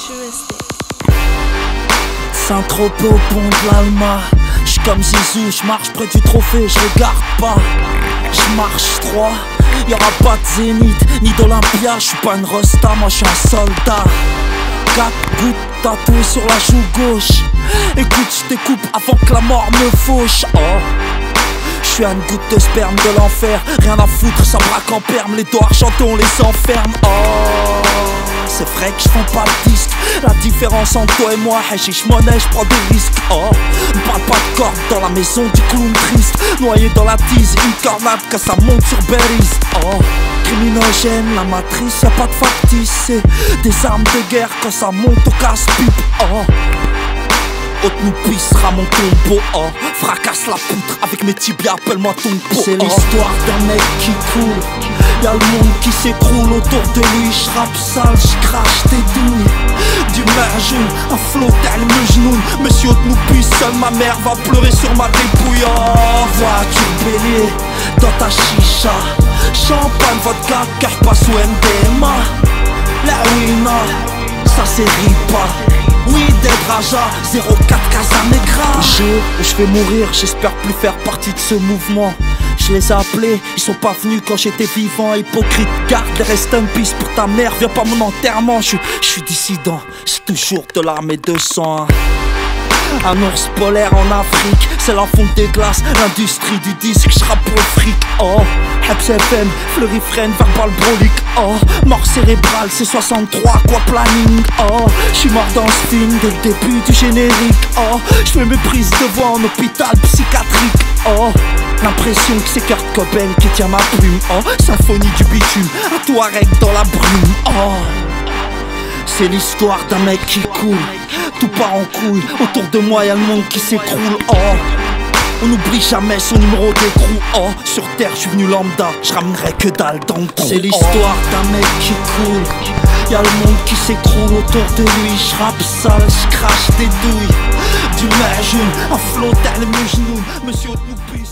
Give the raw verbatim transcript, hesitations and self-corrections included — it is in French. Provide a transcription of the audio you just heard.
Futuristic. Saint-Tropez au pont de l'Alma. J'suis comme Zizou, j'marche près du trophée, j'regarde pas. J'marche droit, y'aura pas de zénith ni d'Olympia. J'suis pas une resta, moi j'suis un soldat. Quatre gouttes tatouées sur la joue gauche. Écoute, j't'écoupe avant que la mort me fauche. Oh, j'suis à une goutte de sperme de l'enfer. Rien à foutre, ça braque en perme. Les doigts argentés, on les enferme. Oh, c'est vrai que j'fais pas de disque. La différence entre toi et moi, hashish monnaie, j'prends des risques. Oh, ne parle pas de corde dans la maison du clown triste. Noyé dans la tise, une cornade quand ça monte sur Berries. Oh, criminogène, la matrice, y'a pas de factice. C'est des armes de guerre quand ça monte au casse-pipe. Oh, haute nous pissera mon tombeau. Oh, fracasse la poutre avec mes tibias, appelle-moi ton pot. C'est l'histoire d'un mec qui coule. Y'a le monde qui s'écroule autour de lui. J'rappe sale, j'crache tes douilles. Du marjoun, un flot tel mejnoun. Monsieur haute nous pisse, seule ma mère va pleurer sur ma dépouille. Oh, voiture bélier dans ta chicha. Champagne, vodka, car passe au M D M A. La wina, ça c'est ripa. Oui, des Raja, zéro quatre Casanegra. Jour où je vais mourir, j'espère plus faire partie de ce mouvement. Je les ai appelés, ils sont pas venus quand j'étais vivant. Hypocrite, garde les rest in peace pour ta mère. Viens pas mon enterrement, je suis dissident. J'ai toujours de l'armée de sang. Un ours polaire en Afrique, c'est la fonte des glaces, l'industrie du disque, j'rappe pour le fric. Oh, Hebs F M, fleury freine, verbal brolique. Oh, mort cérébrale, c'est soixante-trois, quoi planning. Oh, j'suis mort dans ce film dès le début du générique. Oh, j'fais mes prises de voix en hôpital psychiatrique. Oh, l'impression que c'est Kurt Cobain qui tient ma plume. Oh, symphonie du bitume, un Touareg dans la brume. Oh, c'est l'histoire d'un mec qui coule, tout part en couille, autour de moi y'a le monde qui s'écroule. Oh, on n'oublie jamais son numéro d'écrou. Oh, sur terre j'suis venu lambda, j'ramènerai que dalle dans le trou. C'est l'histoire d'un mec qui coule, y'a le monde qui s'écroule autour de lui. J'rappe sale, j'crache des douilles. Du majoun, un flot tel mejnoun. Monsieur haute nous pisse.